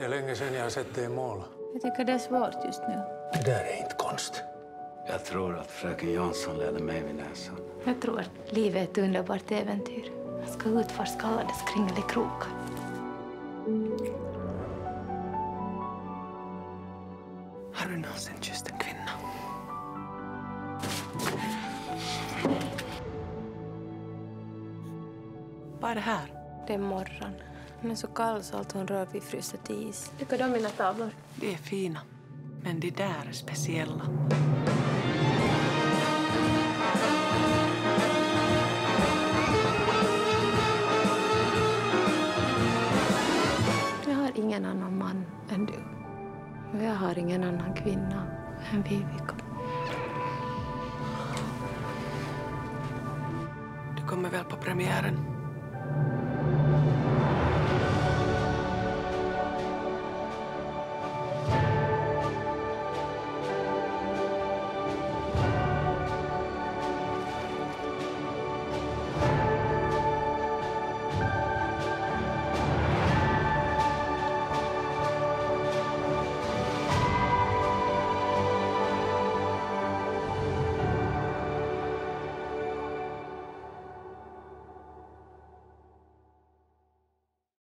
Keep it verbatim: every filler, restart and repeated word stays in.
Det är länge sedan jag har sett dig måla. Jag tycker det är svårt just nu. Det där är inte konst. Jag tror att fröken Jansson ledde mig vid näsan. Jag tror att livet är ett underbart äventyr. Man ska utforska alla dess kringelikrokar. Har du någonsin kysst en kvinna? Vad är det här? Det är morgon. Hon är så kall så allt hon rör vid fryser till is. Tycker du om mina tavlor? De är fina, men de där är speciella. Jag har ingen annan man än du. Och jag har ingen annan kvinna än Vivica. Du kommer väl på premiären?